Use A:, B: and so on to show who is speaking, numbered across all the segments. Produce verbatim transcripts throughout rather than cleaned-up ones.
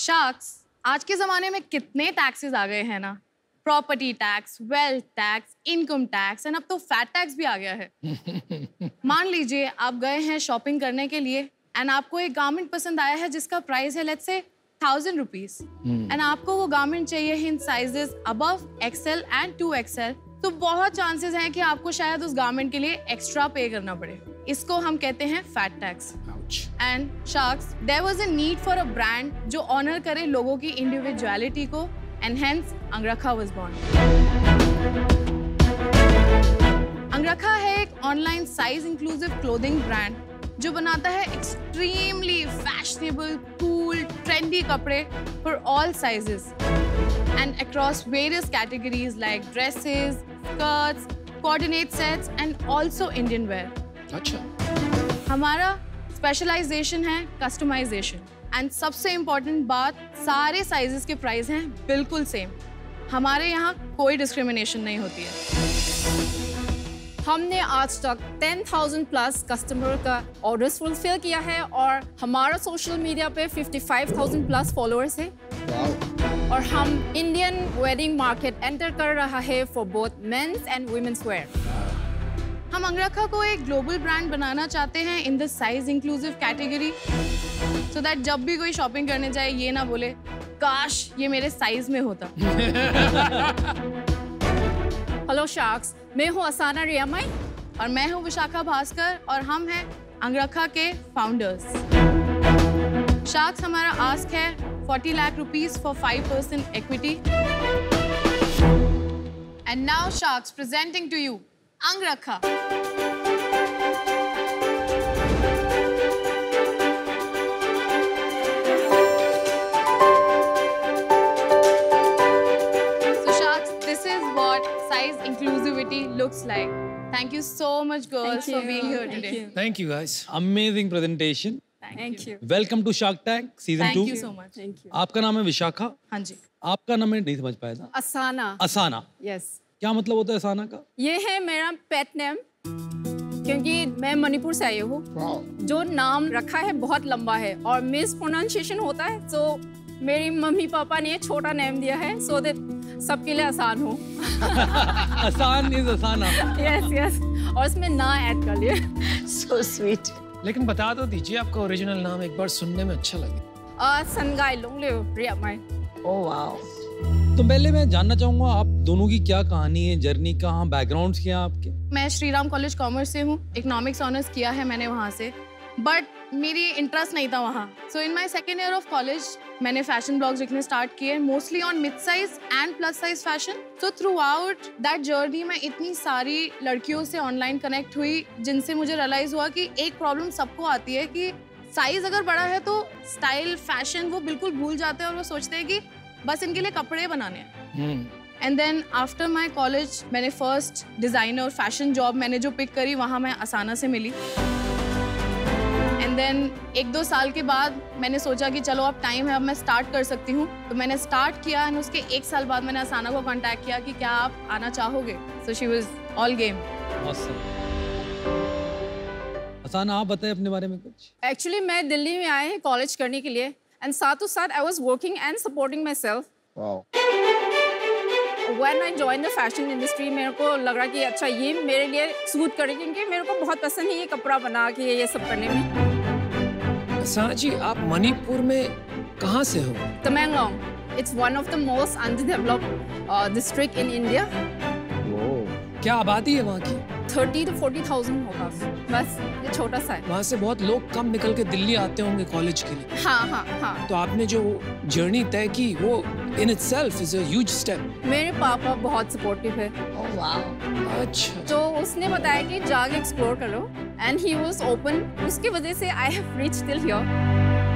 A: Sharks, आज के ज़माने में कितने टैक्सेस आ गए हैं ना, property tax, wealth tax, income tax and अब तो फैट टैक्स भी आ गया है। मान लीजिए आप गए हैं शॉपिंग करने के लिए एंड आपको एक गारमेंट पसंद आया है जिसका प्राइस है let's say thousand rupees and आपको वो गारमेंट चाहिए in sizes above XL and two XL, तो बहुत चांसेस हैं कि आपको शायद उस गारमेंट के लिए एक्स्ट्रा पे करना पड़े। इसको हम कहते हैं fat tax. And sharks, there was a need for a brand जो ऑनर करे लोगों की इंडिविजुअलिटी को and hence Angrakha was born. Angrakha है एक online size inclusive clothing brand जो बनाता है एक्सट्रीमली फैशनेबल, कूल, ट्रेंडी कपड़े for all sizes and across various categories like dresses, skirts, coordinate sets and also Indian wear.
B: अच्छा।
A: हमारा स्पेशलाइजेशन है कस्टमाइजेशन एंड सबसे इम्पोर्टेंट बात, सारे साइजेस के प्राइस हैं बिल्कुल सेम। हमारे यहाँ कोई डिस्क्रिमिनेशन नहीं होती है।
C: हमने आज तक टेन थाउज़ेंड प्लस कस्टमर का ऑर्डर्स फुलफिल किया है और हमारा सोशल मीडिया पे fifty five thousand plus followers है। और हम इंडियन वेडिंग मार्केट एंटर कर रहा है for both men's and women's wear.
A: हम अंगरखा को एक ग्लोबल ब्रांड बनाना चाहते हैं in the size inclusive category, so that जब भी कोई शॉपिंग करने जाए ये ना बोले काश ये मेरे साइज में होता।
C: हेलो शार्क्स, मैं हूँ असाना रियामाई
A: और मैं हूँ विशाखा भास्कर और हम हैं अंगरखा के फाउंडर्स। शार्क्स, हमारा आस्क है forty lakh rupees for five percent equity. And now Sharks presenting to you Angrakha. So Sharks, this is what size inclusivity looks like. Thank you so much girls for being here
C: Thank
A: today.
C: you.
B: Thank you guys.
D: Amazing presentation.
C: Thank you.
D: Welcome to Shark Tank season two.
A: Thank you so much.
C: Thank you.
D: आपका नाम है विशाखा।
A: हाँ जी।
D: आपका नाम मैं नहीं समझ पाया था।
C: असाना।
D: असाना।
C: यस।
D: क्या मतलब होता है असाना का?
C: ये है मेरा पेट नेम, क्योंकि मैं मणिपुर से आई हूँ। जो नाम रखा है बहुत लंबा है और मिस प्रोनाउंसिएशन होता है, तो मेरी मम्मी पापा ने छोटा नेम दिया है सो दैट सबके लिए आसान हो।
D: आसान इज असाना।
C: यस यस, और इसमें ना ऐड कर लिए।
E: So sweet.
B: लेकिन बता तो दीजिए आपका ओरिजिनल नाम, एक बार सुनने में अच्छा लगे।
C: सनगाई लोंगलियो रियामाई।
E: Oh wow.
D: तो पहले मैं जानना चाहूंगा आप दोनों की क्या कहानी है, जर्नी कहाँ, बैकग्राउंड्स क्या हैं आपके?
A: मैं श्रीराम कॉलेज कॉमर्स से हूँ, इकोनॉमिक्स ऑनर्स किया है मैंने वहाँ से, बट मेरी इंटरेस्ट नहीं था वहाँ। So in my second year of college मैंने फैशन ब्लॉग्स लिखने स्टार्ट किए, mostly on mid size and plus size fashion. So throughout that journey मैं इतनी सारी लड़कियों से ऑनलाइन कनेक्ट हुई जिनसे मुझे रियलाइज हुआ कि एक प्रॉब्लम सबको आती है कि साइज अगर बड़ा है तो स्टाइल, फैशन वो बिल्कुल भूल जाते हैं और वो सोचते हैं कि बस इनके लिए कपड़े बनाने हैं। And then after my college मैंने फर्स्ट डिजाइनर फैशन जॉब मैंने जो पिक करी वहाँ मैं असाना से मिली। एंड देन एक दो साल के बाद मैंने सोचा कि चलो अब टाइम है, अब मैं स्टार्ट कर सकती हूँ, तो मैंने स्टार्ट किया एंड उसके एक साल बाद मैंने असाना को कांटेक्ट किया कि क्या आप आना चाहोगे। So she was all game.
D: Asana, आप बताएं अपने बारे में कुछ।
C: एक्चुअली मैं दिल्ली में आए हैं कॉलेज करने के लिए एंड साथ ही साथ I was working and supporting myself. When I join the fashion industry मेरे को लग रहा कि अच्छा ये मेरे लिए सूट करेगी, क्योंकि मेरे को बहुत पसंद है ये कपड़ा बना के ये सब करने में।
B: असाना जी, आप मणिपुर में कहाँ से हो?
C: Tamenglong, it's one of the most underdeveloped district in India.
B: क्या आबादी है वहाँ की?
C: थर्टी टू फोर्टी थाउजेंड होगा, बस ये छोटा सा है।
B: वहाँ से बहुत लोग कम निकल के दिल्ली आते होंगे कॉलेज के लिए।
C: हाँ हाँ हाँ।
B: तो आपने जो जर्नी तय की वो in itself is a huge step.
C: मेरे पापा बहुत सपोर्टिव है।
E: Oh wow.
B: अच्छा।
C: तो उसने बताया कि जाके एक्सप्लोर करो एंड ही वाज ओपन, उसकी वजह से I have reached till here.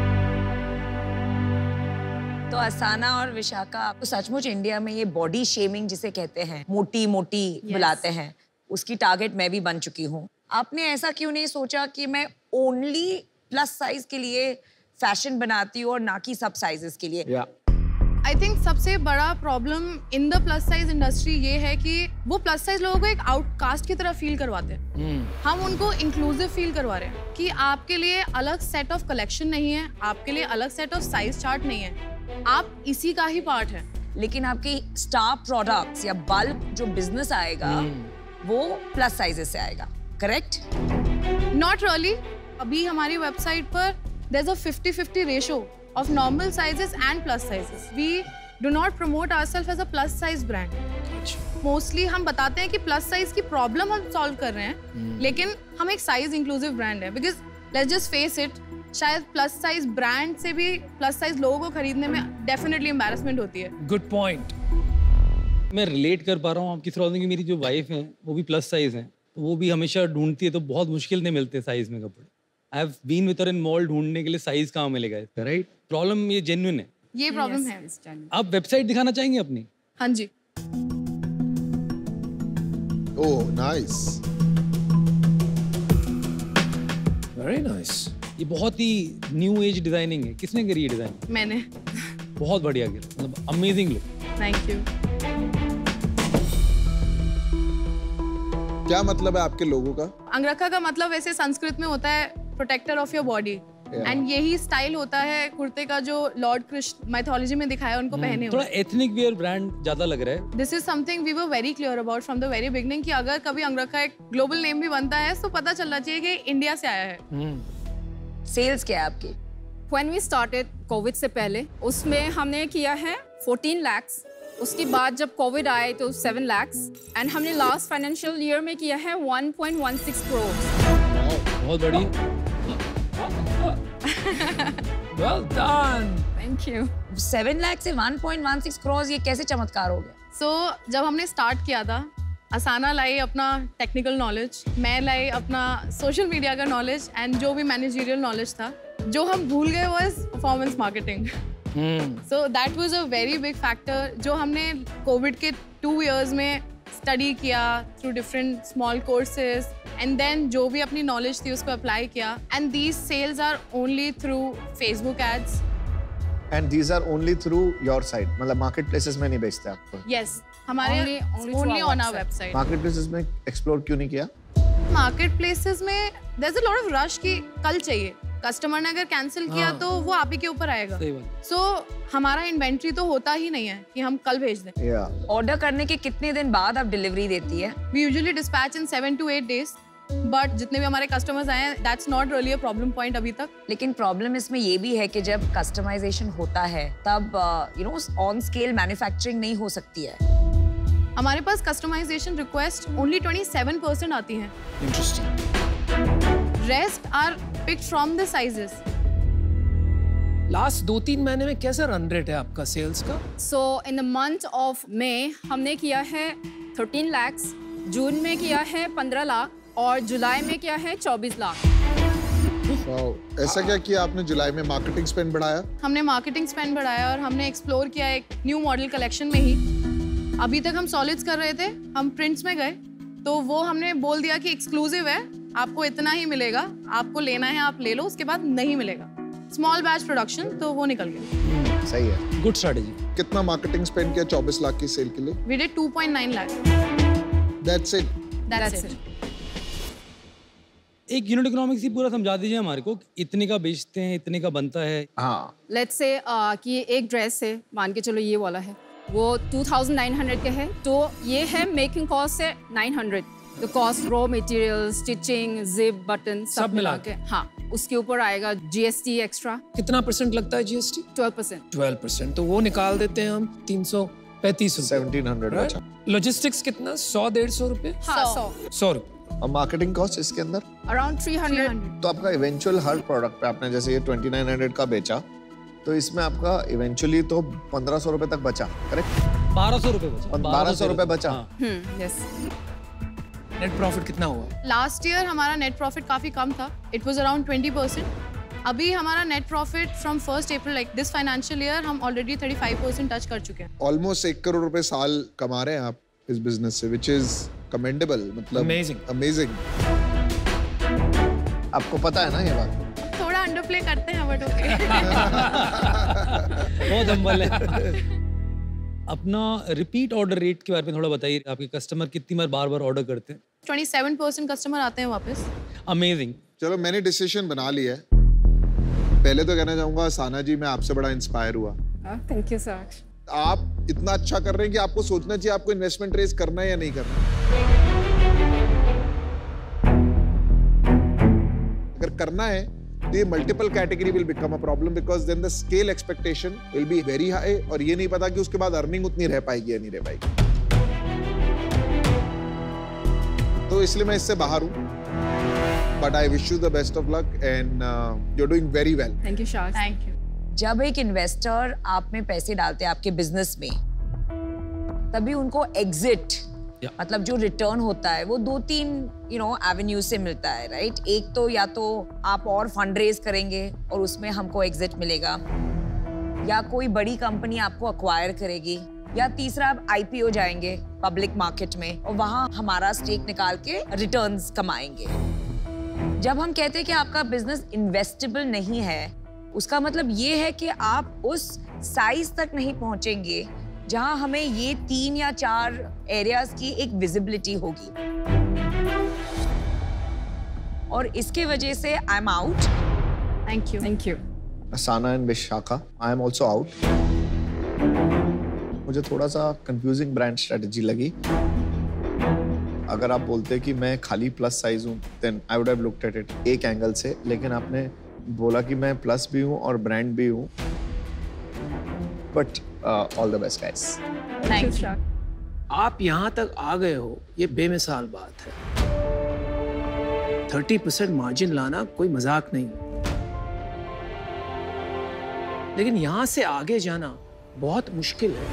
E: तो असाना और विशाखा, तो सचमुच इंडिया में ये बॉडी शेमिंग जिसे कहते हैं, मोटी मोटी yes. बुलाते हैं, उसकी टारगेट मैं भी बन चुकी हूँ। आपने ऐसा क्यों नहीं सोचा कि मैं ओनली प्लस साइज के लिए फैशन बनाती हूँ और ना कि सब साइजेस के लिए?
D: yeah.
A: आई थिंक सबसे बड़ा problem in the plus size industry ये है कि वो प्लस साइज लोगों को एक आउटकास्ट की तरह फील करवाते हैं। hmm. हम उनको इंक्लूसिव फील करवा रहे हैं कि आपके लिए अलग सेट ऑफ कलेक्शन नहीं है, आपके लिए अलग सेट ऑफ साइज चार्ट नहीं है, आप इसी का ही पार्ट है।
E: लेकिन आपकी स्टार प्रोडक्ट्स या बल्क जो बिजनेस आएगा वो प्लस साइजेस से आएगा, करेक्ट?
A: Not really. अभी हमारी वेबसाइट पर there is a fifty fifty ratio of normal sizes and plus sizes. We do not promote ourselves as a plus size brand. Mostly हम बताते हैं कि प्लस साइज की प्रॉब्लम हम सॉल्व कर रहे हैं, hmm. लेकिन हम एक साइज इंक्लूसिव ब्रांड है। Because let's just face it, शायद प्लस साइज ब्रांड से भी प्लस साइज लोगों को खरीदने में डेफिनेटली एम्बैरेसमेंट होती है।
B: Good point.
D: मैं रिलेट कर पा रहा हूँ आपकी प्रॉब्लम की। मेरी जो वाइफ है वो भी प्लस साइज है, तो वो भी हमेशा ढूंढती है, तो बहुत मुश्किल से मिलते साइज में कपड़े। I have been with her in mall ढूंढने के लिए साइज कहाँ मिलेगा, राइट? प्रॉब्लम ये जेन्युइन है,
A: ये प्रॉब्लम
C: Yes,
A: है।
C: it's genuine.
D: आप वेबसाइट दिखाना चाहेंगे अपनी?
A: हाँ जी।
F: Oh nice,
B: very nice.
D: ये बहुत ही न्यू एज डिजाइनिंग है। किसने करी ये डिजाइन?
A: मैंने।
D: बहुत बढ़िया किया, मतलब अमेजिंग लुक।
A: Thank you.
F: क्या मतलब है आपके लोगों का?
A: अंगरखा का मतलब वैसे संस्कृत में होता है protector of your body, and यही स्टाइल होता है कुर्ते का जो लॉर्ड कृष्ण माइथोलॉजी में दिखाया उनको पहने
D: थोड़ा
A: हुए।
D: एथनिक वियर ब्रांड ज्यादा लग रहा है।
A: This is something we were very clear about from the very beginning कि अगर कभी अंगरखा एक ग्लोबल नेम भी बनता है तो पता चलना चाहिए कि इंडिया से आया है।
E: सेल्स क्या है आपकी?
C: When we started कोविड से पहले उसमें हमने किया है फोर्टीन lakhs। उसके बाद जब कोविड आए तो सेवन lakhs एंड हमने लास्ट फाइनेंशियल ईयर में किया है one point one six crores।
D: बहुत बढ़िया।
B: Well done.
C: Thank you.
E: Seven lakh से one point one six crore, ये कैसे चमत्कार हो गया?
A: सो so, जब हमने स्टार्ट किया था, असाना लाई अपना टेक्निकल नॉलेज, मैं लाई अपना सोशल मीडिया का नॉलेज एंड जो भी मैनेजरियल नॉलेज था। जो हम भूल गए was performance marketing. So that was a very big factor जो हमने कोविड के टू इयर्स में स्टडी किया through different small courses, and then जो भी अपनी नॉलेज थी उसको अप्लाई किया। And these sales are only through Facebook ads.
F: And these are only through your site, मतलब मार्केट प्लेसेस में नहीं बेचते आपको?
A: यस, हमारे
C: Only- only through
A: only
C: our
A: on our
C: website.
A: Website.
F: Market places में एक्सप्लोर क्यों नहीं किया?
A: मार्केट प्लेसेस में there is a lot of rush कि कल चाहिए। कस्टमर ने अगर कैंसिल किया तो वो आप ही के ऊपर आएगा।
D: सही बात।
A: सो so, हमारा इन्वेंट्री तो होता ही नहीं है कि हम कल भेज दें।
F: या
E: ऑर्डर करने के कितने दिन बाद आप डिलीवरी देती है?
A: We usually dispatch in seven to eight days, but जितने भी हमारे कस्टमर्स आए हैं that's not really a problem point अभी तक।
E: लेकिन प्रॉब्लम इसमें ये भी है कि जब कस्टमाइजेशन होता है तब you know on scale manufacturing नहीं हो सकती है।
A: हमारे पास customisation request only twenty seven percent आती हैं।
B: Interesting.
A: Rest are picked from the sizes.
B: Last दो तीन महीने में कैसा रन रेट है आपका सेल्स का?
C: So in the month of May हमने किया है थर्टीन lakhs, जून में किया है पंद्रह लाख और जुलाई में किया है चौबीस लाख।
F: वाओ, ऐसा क्या किया आपने जुलाई में? मार्केटिंग स्पेंड बढ़ाया?
A: हमने मार्केटिंग स्पेंड बढ़ाया और हमने एक्सप्लोर किया एक न्यू मॉडल कलेक्शन में ही। अभी तक हम सॉलिड्स कर रहे थे, हम प्रिंट्स में गए तो वो हमने बोल दिया कि एक्सक्लूसिव है, आपको इतना ही मिलेगा, आपको लेना है आप ले लो, उसके बाद नहीं मिलेगा। स्मॉल बैच प्रोडक्शन, तो वो निकल गया।
F: सही है,
D: गुड स्ट्रेटजी।
F: कितना मार्केटिंग स्पेंड किया चौबीस लाख की सेल के लिए?
A: We did two point nine lakh.
F: That's it.
A: That's it.
D: एक यूनिट इकोनॉमिक्स ही पूरा समझा दीजिए हमारे को, इतने का बेचते हैं, इतने का बनता है।
F: हाँ,
C: लेट्स से कि एक ड्रेस है, मान के चलो ये वाला है, वो टू थाउजेंड नाइन हंड्रेड का है, तो ये है मेकिंग कॉस्ट है nine hundred. The cost raw material, stitching, zip, button सब मिला के, हाँ उसके ऊपर आएगा जीएसटी एक्स्ट्रा।
B: कितना परसेंट लगता है GST?
C: Twelve percent.
B: Twelve percent, तो वो निकाल देते हैं हम तीन सौ पैंतीस
F: सेवनटीन हंड्रेड बचा।
B: लॉजिस्टिक्स कितना? सौ डेढ़ सौ रुपए?
C: हाँ सौ।
B: सौ रुपए।
F: और मार्केटिंग कॉस्ट इसके अंदर
C: अराउंड थ्री हंड्रेड।
F: तो आपका इवेंचुअल हर प्रोडक्ट पे आपने जैसे ये ट्वेंटी नाइन हंड्रेड का बेचा, तो इसमें आपका इवेंचुअली तो पंद्रह सौ रुपए तक बचा, करेक्ट?
D: बारह सौ रुपए बचा।
F: बारह सौ रुपए बचा।
C: हम्म, यस।
B: नेट प्रॉफिट कितना हुआ?
A: लास्ट ईयर हमारा नेट प्रॉफिट काफी कम था, it was around twenty percent. अभी हमारा net profit from first April like this financial year हम already thirty five percent touch कर चुके हैं।
F: ऑलमोस्ट एक करोड़ रुपए साल कमा रहे हैं आप इस बिजनेस से, विच इज कमेंडेबल, मतलब
B: Amazing.
F: अमेजिंग। आपको पता है ना ये बात?
A: थोड़ा अंडरप्ले करते हैं बट ओके।
D: बहुत हम्बल है। अपना रिपीट ऑर्डर रेट के बारे में थोड़ा बताइए। आपके कस्टमर कितनी बार बार बार ऑर्डर करते हैं?
A: ट्वेंटी सेवन परसेंट कस्टमर आते हैं वापस।
D: अमेजिंग।
F: चलो, मैंने डिसीजन बना लिया है। पहले तो कहना चाहूंगा साना जी, मैं आपसे बड़ा इंस्पायर हुआ।
C: Thank you sir.
G: आप इतना अच्छा कर रहे हैं कि आपको सोचना चाहिए आपको इन्वेस्टमेंट रेज करना है या नहीं करना। अगर करना है तो ये multiple category will become a problem because then the scale expectation will be very high और ये नहीं पता कि उसके बाद अर्निंग उतनी रह पाएगी या नहीं रह पाएगी। तो इसलिए मैं इससे बाहर हूँ। But I wish you the best of luck and you are doing very well.
C: Thank you shark.
A: Thank you.
E: जब एक इन्वेस्टर आप में पैसे डालते हैं आपके बिजनेस में, तभी उनको एग्जिट
D: Yeah.
E: मतलब जो रिटर्न होता है वो दो तीन यू नो एवेन्यू से मिलता है, राइट? एक तो या तो आप और फंड रेज करेंगे और उसमें हमको एग्जिट मिलेगा, या कोई बड़ी कंपनी आपको अक्वायर करेगी, या तीसरा आप आईपीओ जाएंगे पब्लिक मार्केट में और वहां हमारा स्टेक निकाल के रिटर्न्स कमाएंगे। जब हम कहते हैं कि आपका बिजनेस इन्वेस्टेबल नहीं है, उसका मतलब ये है कि आप उस साइज तक नहीं पहुंचेंगे जहां हमें ये तीन या चार एरियाज की एक विजिबिलिटी होगी, और इसके वजह से I am out.
A: Thank you.
C: Thank you.
F: Asana and Vishaka, I am also out. मुझे थोड़ा सा कंफ्यूजिंग ब्रांड स्ट्रेटजी लगी। अगर आप बोलते कि मैं खाली प्लस साइज हूँ, then I would have looked at it एक एंगल से, लेकिन आपने बोला कि मैं प्लस भी हूँ और ब्रांड भी हूँ। But uh, all the best, guys.
C: Thank you shark.
B: आप यहाँ तक आ गए हो, ये बेमिसाल बात है। थर्टी परसेंट मार्जिन लाना कोई मजाक नहीं, लेकिन यहाँ से आगे जाना बहुत मुश्किल है।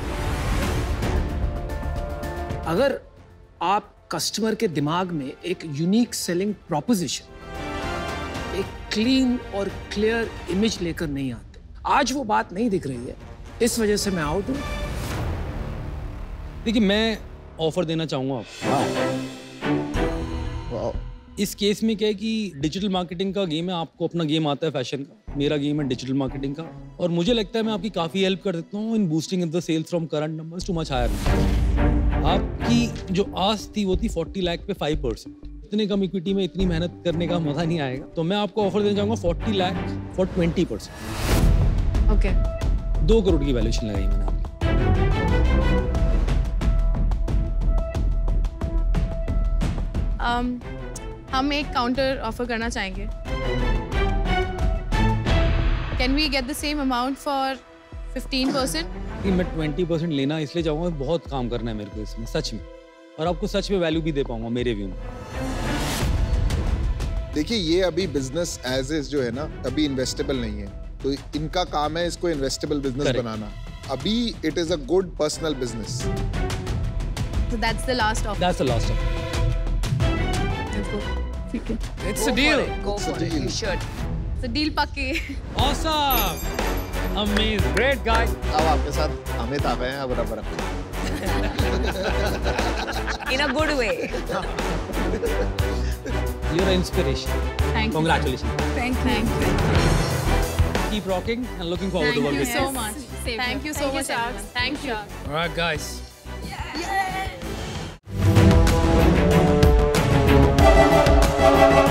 B: अगर आप कस्टमर के दिमाग में एक यूनिक सेलिंग प्रोपोजिशन, एक क्लीन और क्लियर इमेज लेकर नहीं आते, आज वो बात नहीं दिख रही है, इस वजह से मैं आउट हूं।
D: देखिए, मैं ऑफर देना चाहूंगा आपको।
F: Wow.
D: इस केस में क्या है कि डिजिटल मार्केटिंग का गेम है, आपको अपना गेम आता है फैशन का, मेरा गेम है डिजिटल मार्केटिंग का, और मुझे लगता है मैं आपकी काफ़ी हेल्प कर सकता हूँ in boosting the sales from current numbers to much higher. आपकी जो आस थी वो थी फोर्टी लाख पे फाइव परसेंट। इतने कम इक्विटी में इतनी मेहनत करने का मजा नहीं आएगा, तो मैं आपको ऑफर देना चाहूँगा forty lakh for twenty percent.
A: Okay.
D: दो करोड़ की वैल्यूएशन लगाई मैंने आपकी।
A: um, हम एक काउंटर ऑफर करना चाहेंगे। Can we get the same amount for fifteen percent?
D: मैं ट्वेंटी परसेंट लेना इसलिए चाहूँगा, बहुत काम करना है मेरे को इसमें सच में, और आपको सच में वैल्यू भी दे पाऊंगा मेरे व्यू में।
G: देखिए, ये अभी बिजनेस एज इज जो है ना, अभी इन्वेस्टेबल नहीं है, तो इनका काम है इसको इन्वेस्टेबल बिजनेस बनाना। अभी it is a good personal business.
A: So that's the last offer.
D: That's the last offer.
A: Let's go.
C: ठीक है।
B: It's a deal.
E: Go for it. You should.
A: So deal पक्के।
D: Awesome. Amazing. Great guys.
F: अब आपके साथ अमित आ गए हैं, अब रब रब।
E: In a good way.
D: You're an inspiration.
A: Thank you.
D: Congratulations.
C: Thank you।
A: Thank you.
D: Keep rocking and looking forward
A: Thank
D: to work
A: you
D: with you.
A: so much.
C: Same
A: Thank
C: here.
A: you so
C: Thank you,
A: much,
C: Shark.
A: everyone. Thank you.
B: All right, guys.
E: Yeah.